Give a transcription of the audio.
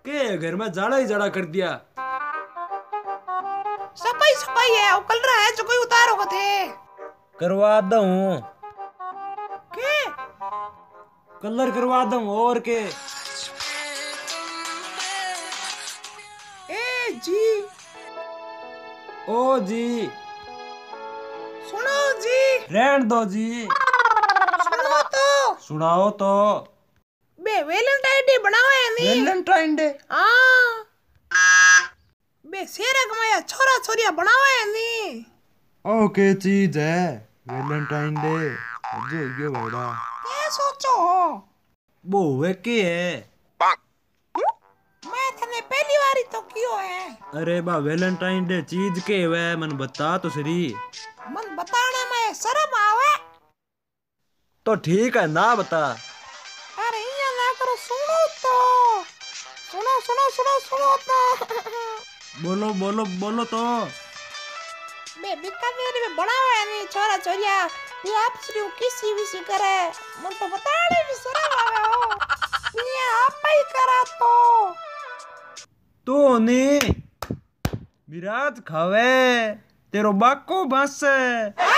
के घर में जाड़ा ही जाड़ा कर दिया। सफाई सफाई है, वो कल रहा है जो कोई उतारो को थे करवा दूं के कलर करवा दूं और के। ए जी ओ जी सुनो जी, रहन दो जी। सुनो तो सुनाओ तो। बे वैलेंटाइन डे बनाओ है नी। वैलेंटाइन डे हाँ बे शेरा कमाया छोरा छोरिया बनाओ है नी। ओके चीज है वैलेंटाइन डे जो ये बड़ा ये सोचो हो वो हुए के है। मैं तने पहली बारी तो कियो है। अरे बा वैलेंटाइन डे चीज के हुए मन बता तो सही। मन बताने में शर्म आवे। तो ठीक है ना बता। अरे ये ना करो, सुनो तो सुनो सुनो सुनो सुनो तो बोलो बोलो बोलो तो। बे बीकानेर में बड़ा है नी छोरा छोरिया ये आप सिर्फ किसी भी से करे मन तो बताने भी शर्म आवे हो। ये आप ही करा तो ने विराज खावे तेरो बाको बस।